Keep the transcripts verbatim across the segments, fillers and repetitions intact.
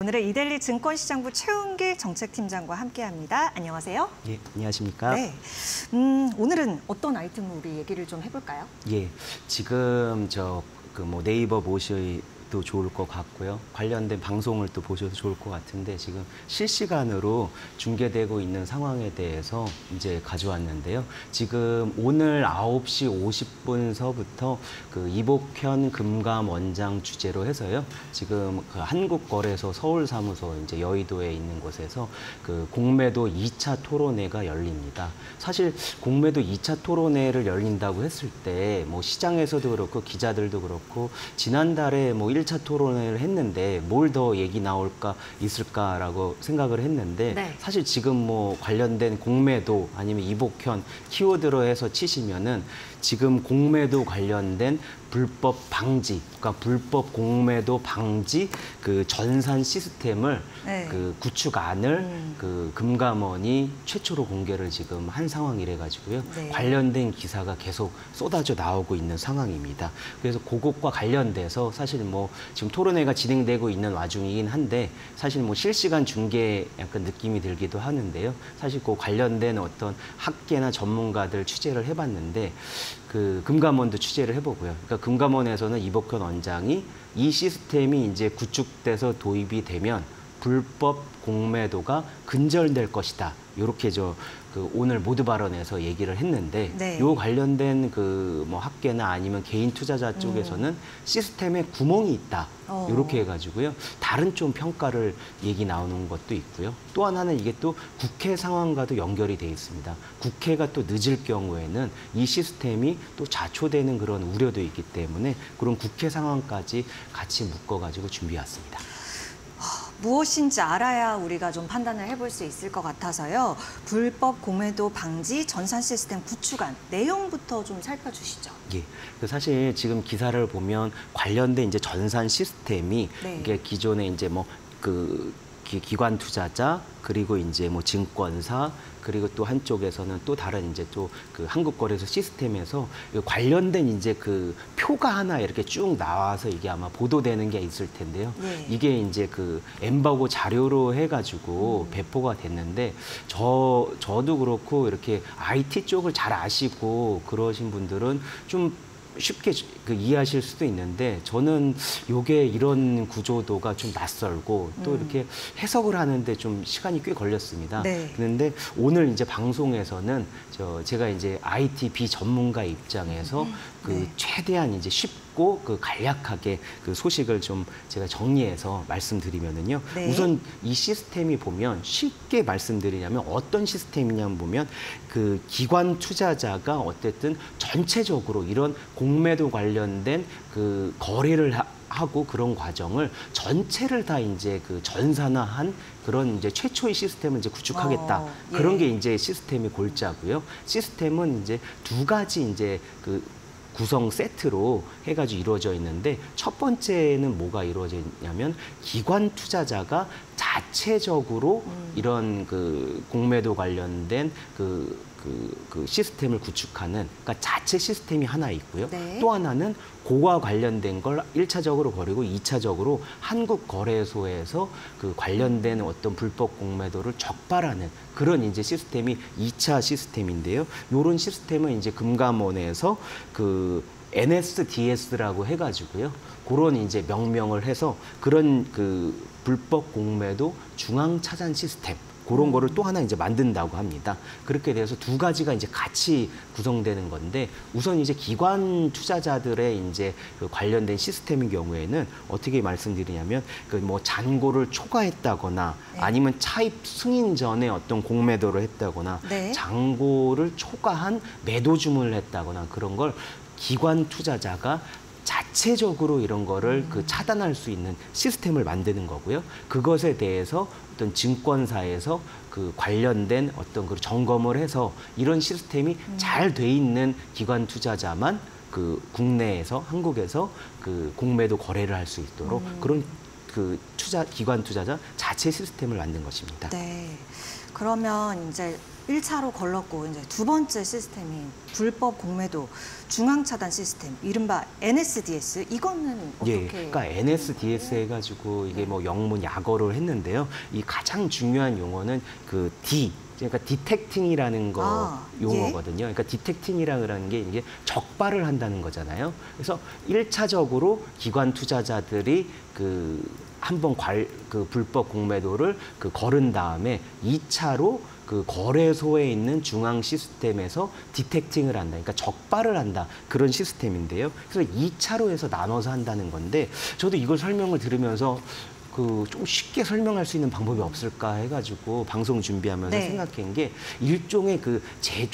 오늘은 이데일리 증권시장부 최은길 정책팀장과 함께합니다. 안녕하세요. 예, 안녕하십니까? 네, 음, 오늘은 어떤 아이템을 우리 얘기를 좀 해볼까요? 예, 지금 저 그 뭐 네이버 모셔도 좋을 것 같고요. 관련된 방송을 또 보셔도 좋을 것 같은데 지금 실시간으로 중계되고 있는 상황에 대해서 이제 가져왔는데요. 지금 오늘 아홉 시 오십 분서부터 그 이복현 금감 원장 주재로 해서요. 지금 그 한국거래소 서울사무소 이제 여의도에 있는 곳에서 그 공매도 이 차 토론회가 열립니다. 사실 공매도 이 차 토론회를 열린다고 했을 때 뭐 시장에서도 그렇고 기자들도 그렇고 지난달에 뭐 일 차 토론회를 했는데 뭘 더 얘기 나올까 있을까라고 생각을 했는데 네. 사실 지금 뭐 관련된 공매도 아니면 이복현 키워드로 해서 치시면은 지금 공매도 관련된 불법 방지, 그러니까 불법 공매도 방지 그 전산 시스템을 네. 그 구축안을 음. 그 금감원이 최초로 공개를 지금 한 상황이래 가지고요. 네. 관련된 기사가 계속 쏟아져 나오고 있는 상황입니다. 그래서 그것과 관련돼서 사실 뭐 지금 토론회가 진행되고 있는 와중이긴 한데 사실 뭐 실시간 중계 약간 느낌이 들기도 하는데요. 사실 그 관련된 어떤 학계나 전문가들 취재를 해봤는데 그 금감원도 취재를 해보고요. 그러니까 금감원에서는 이복현 원장이 이 시스템이 이제 구축돼서 도입이 되면 불법 공매도가 근절될 것이다. 이렇게 저 그 오늘 모두 발언에서 얘기를 했는데 네. 요 관련된 그 뭐 학계나 아니면 개인 투자자 쪽에서는 음. 시스템에 구멍이 있다. 어. 이렇게 해가지고요. 다른 좀 평가를 얘기 나오는 것도 있고요. 또 하나는 이게 또 국회 상황과도 연결이 돼 있습니다. 국회가 또 늦을 경우에는 이 시스템이 또 자초되는 그런 우려도 있기 때문에 그런 국회 상황까지 같이 묶어가지고 준비해왔습니다. 무엇인지 알아야 우리가 좀 판단을 해볼 수 있을 것 같아서요. 불법 공매도 방지 전산 시스템 구축안 내용부터 좀 살펴주시죠. 예, 사실 지금 기사를 보면 관련된 이제 전산 시스템이 네. 이게 기존에 이제 뭐 그 기관 투자자 그리고 이제 뭐 증권사 그리고 또 한쪽에서는 또 다른 이제 또 그 한국거래소 시스템에서 관련된 이제 그 표가 하나 이렇게 쭉 나와서 이게 아마 보도되는 게 있을 텐데요. 네. 이게 이제 그 엠바고 자료로 해가지고 음. 배포가 됐는데 저 저도 그렇고 이렇게 아이티 쪽을 잘 아시고 그러신 분들은 좀 쉽게 그 이해하실 수도 있는데 저는 요게 이런 구조도가 좀 낯설고 또 음. 이렇게 해석을 하는데 좀 시간이 꽤 걸렸습니다. 네. 그런데 오늘 이제 방송에서는 저 제가 이제 아이티 비전문가 입장에서 음. 그 네. 최대한 이제 쉽고 그 간략하게 그 소식을 좀 제가 정리해서 말씀드리면은요. 네. 우선 이 시스템이 보면 쉽게 말씀드리냐면 어떤 시스템이냐면 보면 그 기관 투자자가 어쨌든 전체적으로 이런 공매도 관련된 그 거래를 하, 하고 그런 과정을 전체를 다 이제 그 전산화한 그런 이제 최초의 시스템을 이제 구축하겠다. 어, 예. 그런 게 이제 시스템이 골자고요. 시스템은 이제 두 가지 이제 그 구성 세트로 해가지고 이루어져 있는데 첫 번째는 뭐가 이루어져 있냐면 기관 투자자가 자체적으로 음. 이런 그 공매도 관련된 그, 그, 그 시스템을 구축하는 그러니까 자체 시스템이 하나 있고요. 네. 또 하나는 그와 관련된 걸 일 차적으로 버리고 이 차적으로 한국거래소에서 그 관련된 어떤 불법 공매도를 적발하는 그런 이제 시스템이 이 차 시스템인데요. 요런 시스템은 이제 금감원에서 그 엔에스디에스라고 해가지고요. 그런 이제 명명을 해서 그런 그 불법 공매도 중앙 차단 시스템 그런 거를 또 하나 이제 만든다고 합니다. 그렇게 돼서 두 가지가 이제 같이 구성되는 건데 우선 이제 기관 투자자들의 이제 그 관련된 시스템인 경우에는 어떻게 말씀드리냐면 그 뭐 잔고를 초과했다거나 네. 아니면 차입 승인 전에 어떤 공매도를 했다거나 네. 잔고를 초과한 매도 주문을 했다거나 그런 걸 기관 투자자가 자체적으로 이런 거를 음. 그 차단할 수 있는 시스템을 만드는 거고요. 그것에 대해서 어떤 증권사에서 그 관련된 어떤 그 점검을 해서 이런 시스템이 음. 잘 돼 있는 기관 투자자만 그 국내에서 한국에서 그 공매도 거래를 할 수 있도록 음. 그런 그 투자 기관 투자자 자체 시스템을 만든 것입니다. 네. 그러면 이제 일 차로 걸렀고 이제 두 번째 시스템인 불법 공매도 중앙 차단 시스템, 이른바 엔 에스 디 에스, 이거는 어떻게? 예, 그러니까 엔 에스 디 에스 해가지고 이게 네. 뭐 영문 약어를 했는데요. 이 가장 중요한 용어는 그 D, 그러니까 디텍팅이라는 거 아, 용어거든요. 그러니까 디텍팅이라는 게 이게 적발을 한다는 거잖아요. 그래서 일 차적으로 기관 투자자들이 그 한번 괄, 그 불법 공매도를 그 거른 다음에 이 차로 그 거래소에 있는 중앙 시스템에서 디텍팅을 한다. 그러니까 적발을 한다. 그런 시스템인데요. 그래서 이 차로 해서 나눠서 한다는 건데 저도 이걸 설명을 들으면서 그 좀 쉽게 설명할 수 있는 방법이 없을까 해가지고 방송 준비하면서 네. 생각한 게 일종의 그 제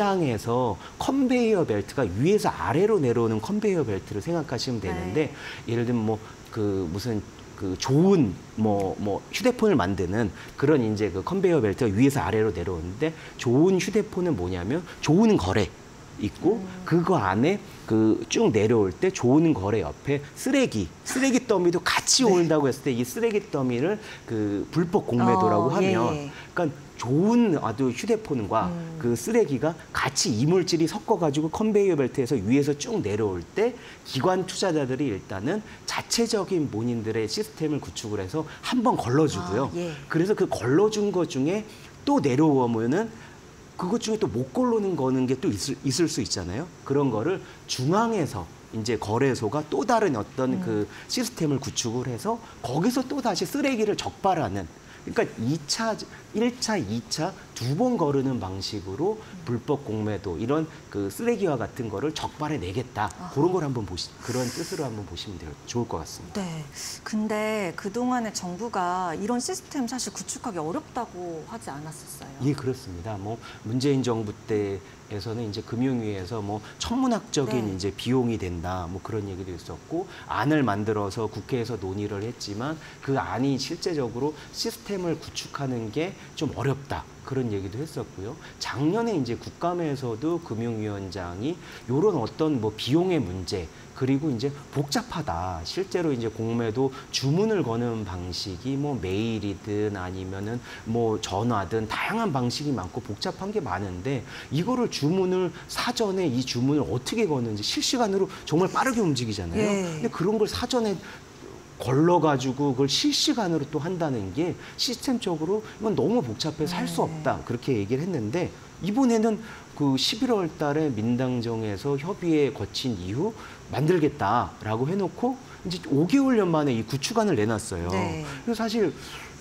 공장에서 컨베이어 벨트가 위에서 아래로 내려오는 컨베이어 벨트를 생각하시면 되는데 네. 예를 들면 뭐 그 무슨 그 좋은 뭐, 뭐 휴대폰을 만드는 그런 이제 그 컨베이어 벨트가 위에서 아래로 내려오는데 좋은 휴대폰은 뭐냐면 좋은 거래 있고 음. 그거 안에 그 쭉 내려올 때 좋은 거래 옆에 쓰레기, 쓰레기 더미도 같이 네. 온다고 했을 때 이 쓰레기 더미를 그 불법 공매도라고 어, 하면 예, 예. 그러니까 좋은 아주 휴대폰과 음. 그 쓰레기가 같이 이물질이 섞어가지고 컨베이어 벨트에서 위에서 쭉 내려올 때 기관 투자자들이 일단은 자체적인 본인들의 시스템을 구축을 해서 한번 걸러주고요. 아, 예. 그래서 그 걸러준 것 중에 또 내려오면은 그것 중에 또 못 걸러는 거는 게 또 있을, 있을 수 있잖아요. 그런 거를 중앙에서 이제 거래소가 또 다른 어떤 음. 그 시스템을 구축을 해서 거기서 또 다시 쓰레기를 적발하는, 그러니까 이 차, 일 차, 이 차 두 번 거르는 방식으로 불법 공매도 이런 그 쓰레기와 같은 거를 적발해 내겠다. 아하. 그런 걸 한번 보시, 그런 뜻으로 한번 보시면 될, 좋을 것 같습니다. 네. 근데 그동안에 정부가 이런 시스템 사실 구축하기 어렵다고 하지 않았었어요. 예, 그렇습니다. 뭐 문재인 정부 때에서는 이제 금융위에서 뭐 천문학적인 네. 이제 비용이 된다, 뭐 그런 얘기도 있었고 안을 만들어서 국회에서 논의를 했지만 그 안이 실제적으로 시스템을 구축하는 게 좀 어렵다. 그런 얘기도 했었고요. 작년에 이제 국감에서도 금융위원장이 이런 어떤 뭐 비용의 문제 그리고 이제 복잡하다. 실제로 이제 공매도 주문을 거는 방식이 뭐 메일이든 아니면은 뭐 전화든 다양한 방식이 많고 복잡한 게 많은데 이거를 주문을 사전에 이 주문을 어떻게 거는지 실시간으로 정말 빠르게 움직이잖아요. 예. 근데 그런 걸 사전에 걸러가지고 그걸 실시간으로 또 한다는 게 시스템적으로 이건 너무 복잡해서 할 수 네. 없다. 그렇게 얘기를 했는데 이번에는 그 십일월 달에 민당정에서 협의에 거친 이후 만들겠다라고 해놓고 이제 오 개월여 만에 이 구축안을 내놨어요. 네. 그래서 사실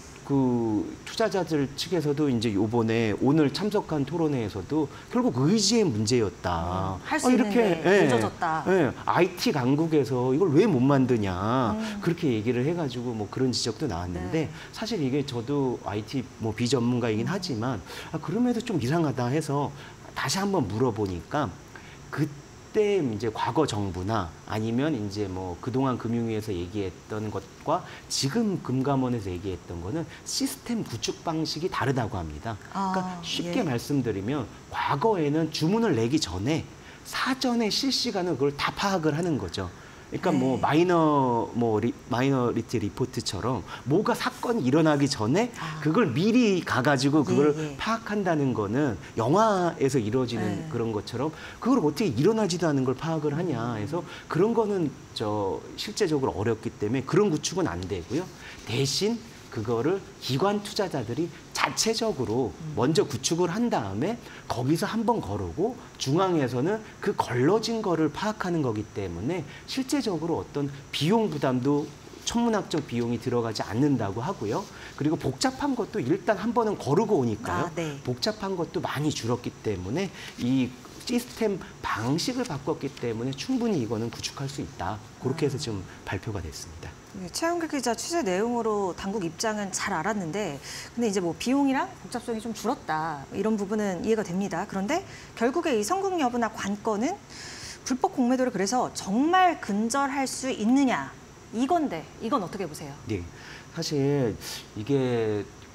그 투자자들 측에서도 이제 요번에 오늘 참석한 토론회에서도 결국 의지의 문제였다. 음, 할수 있는데 늦어졌다. 예, 아이티 강국에서 이걸 왜 못 만드냐. 음. 그렇게 얘기를 해가지고 뭐 그런 지적도 나왔는데 네. 사실 이게 저도 아이티 뭐 비전문가이긴 하지만 아, 그럼에도 좀 이상하다 해서 다시 한번 물어보니까 그때 이제 과거 정부나 아니면 이제 뭐 그동안 금융위에서 얘기했던 것과 지금 금감원에서 얘기했던 거는 시스템 구축 방식이 다르다고 합니다. 그러니까 아, 쉽게 예. 말씀드리면 과거에는 주문을 내기 전에 사전에 실시간으로 그걸 다 파악을 하는 거죠. 그러니까 뭐 네. 마이너 뭐 리, 마이너리티 리포트처럼 뭐가 사건이 일어나기 전에 아. 그걸 미리 가가지고 그걸 예, 예. 파악한다는 거는 영화에서 이루어지는 네. 그런 것처럼 그걸 어떻게 일어나지도 않은 걸 파악을 하냐 해서 그런 거는 저 실제적으로 어렵기 때문에 그런 구축은 안 되고요. 대신 그거를 기관 투자자들이 자체적으로 먼저 구축을 한 다음에 거기서 한번 거르고 중앙에서는 그 걸러진 거를 파악하는 거기 때문에 실제적으로 어떤 비용 부담도 천문학적 비용이 들어가지 않는다고 하고요. 그리고 복잡한 것도 일단 한 번은 거르고 오니까요. 아, 네. 복잡한 것도 많이 줄었기 때문에 이 시스템 방식을 바꿨기 때문에 충분히 이거는 구축할 수 있다. 그렇게 해서 지금 발표가 됐습니다. 최영길 기자 취재 내용으로 당국 입장은 잘 알았는데 근데 이제 뭐 비용이랑 복잡성이 좀 줄었다 이런 부분은 이해가 됩니다. 그런데 결국에 이 성공 여부나 관건은 불법 공매도를 그래서 정말 근절할 수 있느냐 이건데 이건 어떻게 보세요? 네, 사실 이게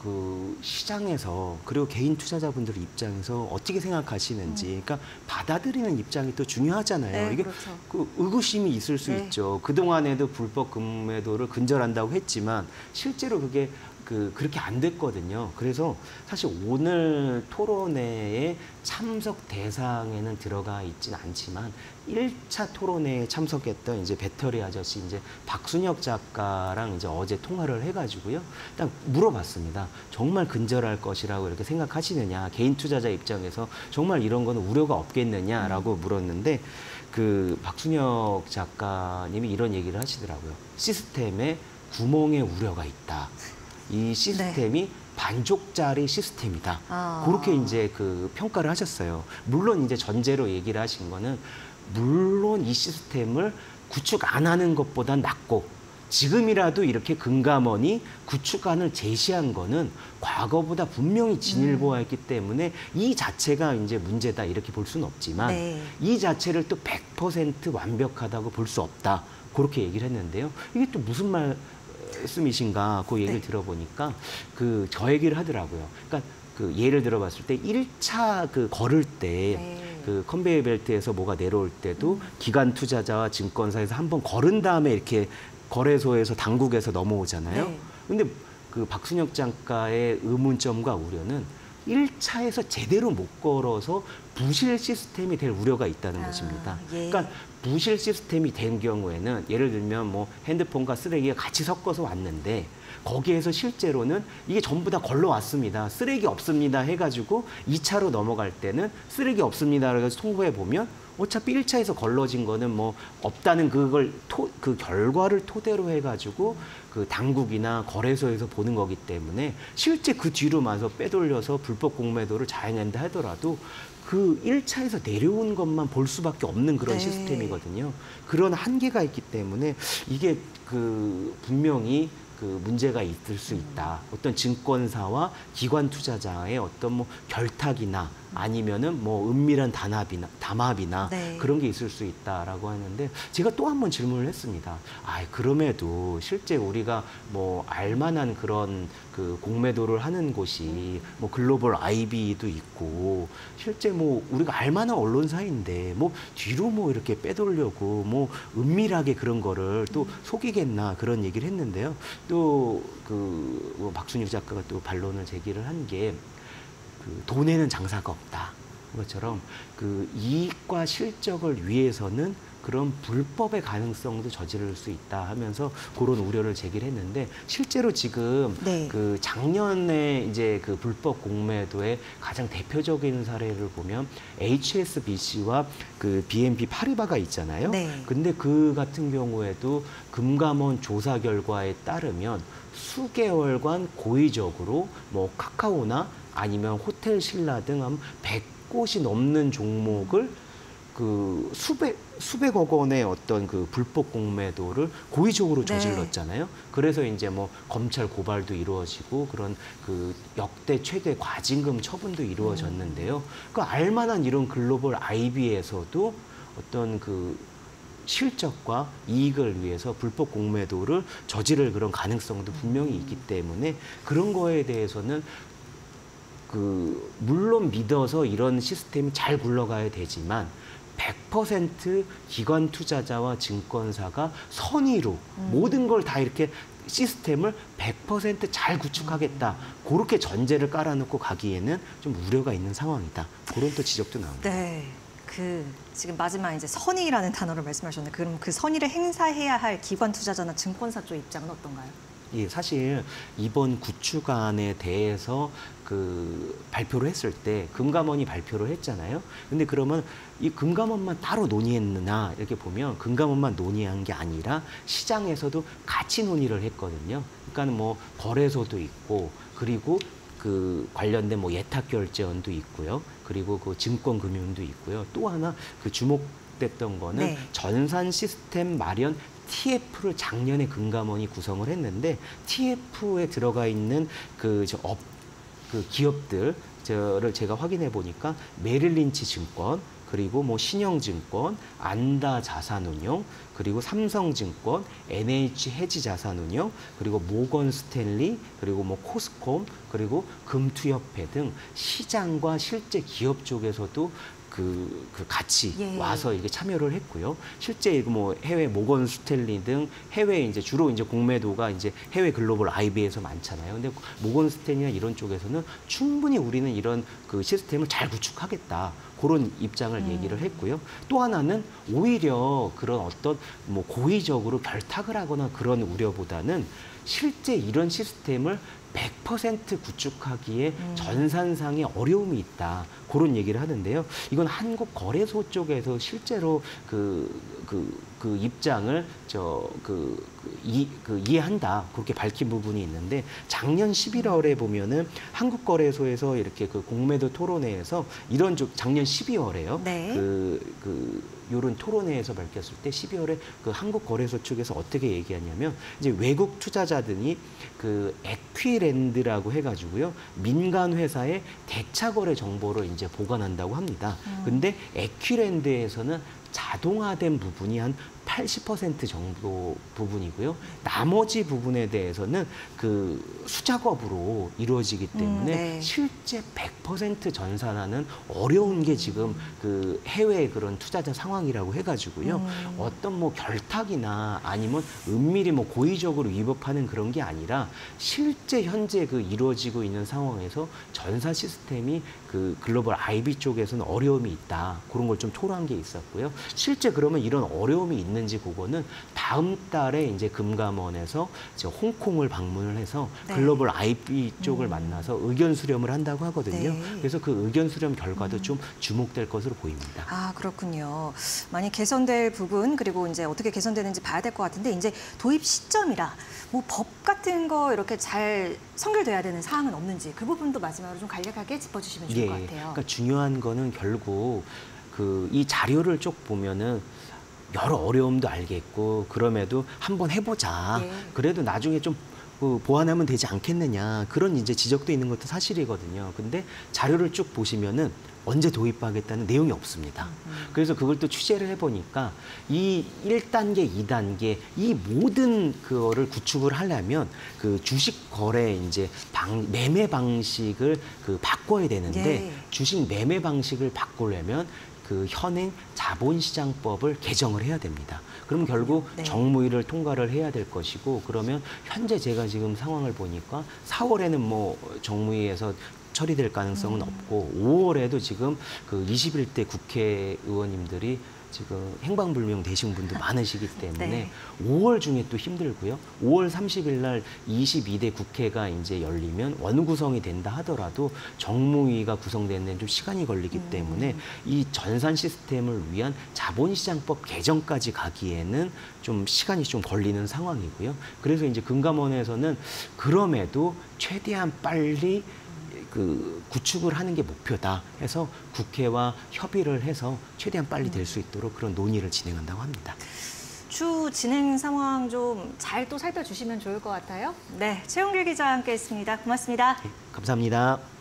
그 시장에서 그리고 개인 투자자분들 입장에서 어떻게 생각하시는지, 음. 그러니까 받아들이는 입장이 또 중요하잖아요. 네, 이게 그렇죠. 그 의구심이 있을 수 네. 있죠. 그 동안에도 불법 금매도를 근절한다고 했지만 실제로 그게 그 그렇게 안 됐거든요. 그래서 사실 오늘 토론회에 참석 대상에는 들어가 있지는 않지만 일 차 토론회에 참석했던 이제 배터리 아저씨 이제 박순혁 작가랑 이제 어제 통화를 해가지고요. 딱 물어봤습니다. 정말 근절할 것이라고 이렇게 생각하시느냐? 개인 투자자 입장에서 정말 이런 거는 우려가 없겠느냐라고 물었는데 그 박순혁 작가님이 이런 얘기를 하시더라고요. 시스템에 구멍에 우려가 있다. 이 시스템이 네. 반쪽짜리 시스템이다. 아. 그렇게 이제 그 평가를 하셨어요. 물론 이제 전제로 얘기를 하신 거는 물론 이 시스템을 구축 안 하는 것보단 낫고 지금이라도 이렇게 금감원이 구축안을 제시한 거는 과거보다 분명히 진일보했기 때문에 이 자체가 이제 문제다 이렇게 볼 수는 없지만 네. 이 자체를 또 백 퍼센트 완벽하다고 볼 수 없다. 그렇게 얘기를 했는데요. 이게 또 무슨 말 말씀이신가 그 얘기를 네. 들어보니까 그 저 얘기를 하더라고요. 그러니까 그 예를 들어봤을 때 일 차 그 걸을 때 그 네. 컨베이어 벨트에서 뭐가 내려올 때도 음. 기관 투자자와 증권사에서 한번 걸은 다음에 이렇게 거래소에서 당국에서 넘어오잖아요. 네. 근데 그 박순혁 작가의 의문점과 우려는 일 차에서 제대로 못 걸어서 부실 시스템이 될 우려가 있다는 아, 것입니다. 예. 그러니까 부실 시스템이 된 경우에는 예를 들면 뭐 핸드폰과 쓰레기가 같이 섞어서 왔는데 거기에서 실제로는 이게 전부 다 걸러 왔습니다. 쓰레기 없습니다 해가지고 이 차로 넘어갈 때는 쓰레기 없습니다 그래서 통보해 보면 어차피 일 차에서 걸러진 거는 뭐 없다는 그걸 토, 그 결과를 토대로 해가지고 그 당국이나 거래소에서 보는 거기 때문에 실제 그 뒤로 마서 빼돌려서 불법 공매도를 자행한다 하더라도 그 일 차에서 내려온 것만 볼 수밖에 없는 그런 네. 시스템이거든요. 그런 한계가 있기 때문에 이게 그 분명히 그 문제가 있을 수 있다. 어떤 증권사와 기관 투자자의 어떤 뭐 결탁이나 아니면은 뭐 은밀한 단합이나 담합이나 네. 그런 게 있을 수 있다라고 하는데 제가 또 한 번 질문을 했습니다. 아, 그럼에도 실제 우리가 뭐 알만한 그런 그 공매도를 하는 곳이 뭐 글로벌 아이비도 있고 실제 뭐 우리가 알만한 언론사인데 뭐 뒤로 뭐 이렇게 빼돌려고 뭐 은밀하게 그런 거를 또 속이겠나 그런 얘기를 했는데요. 또 그 박순익 작가가 또 반론을 제기를 한 게 그 돈에는 장사가 없다. 그것처럼 그 이익과 실적을 위해서는 그런 불법의 가능성도 저지를 수 있다 하면서 그런 우려를 제기를 했는데 실제로 지금 네. 그 작년에 이제 그 불법 공매도의 가장 대표적인 사례를 보면 에이치에스비씨와 그 비엔피 파리바가 있잖아요. 네. 근데 그 같은 경우에도 금감원 조사 결과에 따르면 수개월간 고의적으로 뭐 카카오나 아니면 호텔 신라 등 한 백 곳이 넘는 종목을 그 수백 수백억 원의 어떤 그 불법 공매도를 고의적으로 저질렀잖아요. 네. 그래서 이제 뭐 검찰 고발도 이루어지고 그런 그 역대 최대 과징금 처분도 이루어졌는데요. 그 알만한 이런 글로벌 아이비에서도 어떤 그 실적과 이익을 위해서 불법 공매도를 저지를 그런 가능성도 분명히 있기 때문에 그런 거에 대해서는 그 물론 믿어서 이런 시스템이 잘 굴러가야 되지만 백 퍼센트 기관 투자자와 증권사가 선의로 음. 모든 걸 다 이렇게 시스템을 백 퍼센트 잘 구축하겠다. 그렇게 전제를 깔아놓고 가기에는 좀 우려가 있는 상황이다. 그런 또 지적도 나옵니다. 네. 그 지금 마지막 이제 선의라는 단어를 말씀하셨는데 그럼 그 선의를 행사해야 할 기관 투자자나 증권사 쪽 입장은 어떤가요? 예, 사실 이번 구축안에 대해서 그 발표를 했을 때 금감원이 발표를 했잖아요. 근데 그러면 이 금감원만 따로 논의했느냐 이렇게 보면 금감원만 논의한 게 아니라 시장에서도 같이 논의를 했거든요. 그러니까 뭐 거래소도 있고 그리고 그 관련된 뭐 예탁결제원도 있고요. 그리고 그 증권금융도 있고요. 또 하나 그 주목됐던 거는 네. 전산 시스템 마련 티에프를 작년에 금감원이 구성을 했는데 티에프에 들어가 있는 그 저 업 그 기업들 저를 제가 확인해 보니까 메릴린치 증권, 그리고 뭐 신영증권, 안다자산운용, 그리고 삼성증권, 엔에이치해지자산운용, 그리고 모건스탠리, 그리고 뭐 코스콤, 그리고 금투협회 등 시장과 실제 기업 쪽에서도 그, 그 같이 예. 와서 이렇게 참여를 했고요. 실제 뭐 해외 모건 스탠리 등 해외 이제 주로 이제 공매도가 이제 해외 글로벌 아이비에서 많잖아요. 근데 모건 스탠리나 이런 쪽에서는 충분히 우리는 이런 그 시스템을 잘 구축하겠다. 그런 입장을 음. 얘기를 했고요. 또 하나는 오히려 그런 어떤 뭐 고의적으로 결탁을 하거나 그런 우려보다는 실제 이런 시스템을 백 퍼센트 구축하기에 음. 전산상의 어려움이 있다. 그런 얘기를 하는데요. 이건 한국거래소 쪽에서 실제로 그, 그, 그 입장을 저, 그, 그, 이, 그 이해한다. 그렇게 밝힌 부분이 있는데 작년 십일월에 보면은 한국거래소에서 이렇게 그 공매도 토론회에서 이런 쪽 작년 십이월에요. 네. 그, 그, 요런 토론회에서 밝혔을 때 십이월에 그 한국거래소 측에서 어떻게 얘기하냐면 이제 외국 투자자들이 그 에퀴랜드라고 해가지고요 민간 회사의 대차 거래 정보를 이제 보관한다고 합니다. 음. 근데 에퀴랜드에서는 자동화된 부분이 한 팔십 퍼센트 정도 부분이고요. 나머지 부분에 대해서는 그 수작업으로 이루어지기 때문에 음, 네. 실제 백 퍼센트 전산화는 어려운 게 지금 그 해외 그런 투자자 상황이라고 해가지고요. 음. 어떤 뭐 결탁이나 아니면 은밀히 뭐 고의적으로 위법하는 그런 게 아니라 실제 현재 그 이루어지고 있는 상황에서 전산 시스템이 그 글로벌 아이비 쪽에서는 어려움이 있다. 그런 걸 좀 토로한 게 있었고요. 실제 그러면 이런 어려움이 있는지 그거는 다음 달에 이제 금감원에서 이제 홍콩을 방문을 해서 네. 글로벌 아이비 쪽을 음. 만나서 의견 수렴을 한다고 하거든요. 네. 그래서 그 의견 수렴 결과도 좀 주목될 것으로 보입니다. 아, 그렇군요. 많이 개선될 부분, 그리고 이제 어떻게 개선되는지 봐야 될 것 같은데, 이제 도입 시점이라 뭐 법 같은 거 이렇게 잘 선결돼야 되는 사항은 없는지 그 부분도 마지막으로 좀 간략하게 짚어주시면 좋을 예, 것 같아요. 그러니까 중요한 거는 결국 그 이 자료를 쭉 보면은 여러 어려움도 알겠고 그럼에도 한번 해보자. 예. 그래도 나중에 좀 그 보완하면 되지 않겠느냐. 그런 이제 지적도 있는 것도 사실이거든요. 근데 자료를 쭉 보시면은 언제 도입하겠다는 내용이 없습니다. 그래서 그걸 또 취재를 해보니까 이 일 단계, 이 단계 이 모든 그거를 구축을 하려면 그 주식 거래 이제 방, 매매 방식을 그 바꿔야 되는데 예. 주식 매매 방식을 바꾸려면 그 현행 자본시장법을 개정을 해야 됩니다. 그럼 결국 네. 정무위를 통과를 해야 될 것이고 그러면 현재 제가 지금 상황을 보니까 사월에는 뭐 정무위에서 처리될 가능성은 음. 없고 오월에도 지금 그 이십일 대 국회의원님들이 지금 행방불명 되신 분도 많으시기 때문에 네. 오월 중에 또 힘들고요. 오월 삼십일 날 이십이 대 국회가 이제 열리면 원구성이 된다 하더라도 정무위가 구성되는 데는 좀 시간이 걸리기 음. 때문에 이 전산 시스템을 위한 자본시장법 개정까지 가기에는 좀 시간이 좀 걸리는 상황이고요. 그래서 이제 금감원에서는 그럼에도 최대한 빨리 그 구축을 하는 게 목표다 해서 국회와 협의를 해서 최대한 빨리 될 수 있도록 그런 논의를 진행한다고 합니다. 추 진행 상황 좀 잘 또 살펴주시면 좋을 것 같아요. 네, 최홍길 기자와 함께했습니다. 고맙습니다. 네, 감사합니다.